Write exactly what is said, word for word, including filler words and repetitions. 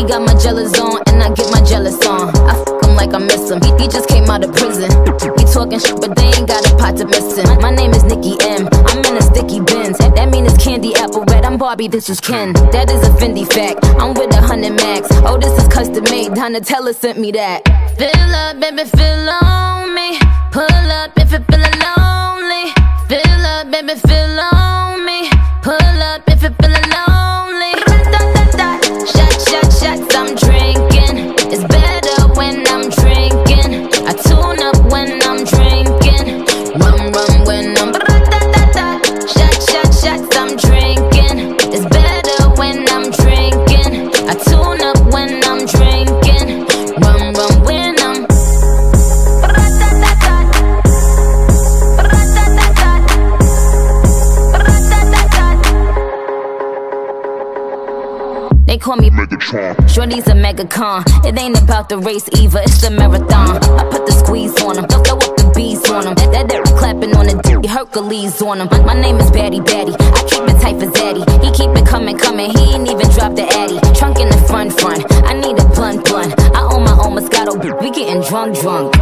got my jealous on, and I get my jealous on. I fuck him like I miss him. He, he just came out of prison. We talking shit, but they ain't got a pot to miss him. My name is Nicki M. I'm in a sticky Benz. That mean it's candy apple red. I'm Barbie, this is Ken. That is a Fendi fact. I'm with a hundred max. Oh, this is custom made. Donatella sent me that. Fill up, baby, fill on me. Pull up if you're feeling lonely. Fill up, baby, fill on me. Pull up if you're feeling lonely. Shot, shot, shots, I'm drinking. It's better when I'm drinking. I tune up when I'm drinking. Rum, rum when I'm shot, shot, shots, I'm drinking. It's better when I'm drinking. I tune up when I'm drinking. Rum, rum when I'm They call me MEGATRON. Shorty's a megacon. It ain't about the race either, it's the marathon. I put the squeeze on him, throw up the beats on him. That that clapping on the D, Hercules on him. My name is Batty Batty, I keep it tight for Zaddy. He keep it coming, coming, he ain't even dropped the Addy. Trunk in the front, front, I need a blunt, blunt. I own my own Moscato, we getting drunk, drunk.